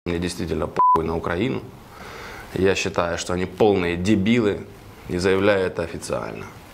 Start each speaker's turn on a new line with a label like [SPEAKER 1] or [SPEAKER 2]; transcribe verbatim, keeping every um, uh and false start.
[SPEAKER 1] Мне действительно похуй на Украину. Я считаю, что они полные дебилы и заявляю это официально.